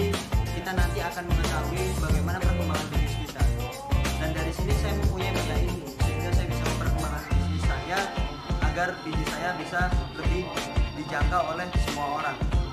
Jadi kita nanti akan mengetahui bagaimana perkembangan bisnis kita. Dan dari sini saya mempunyai banyak ilmu sehingga saya bisa memperkembangkan bisnis saya agar bisnis saya bisa lebih dijangkau oleh semua orang.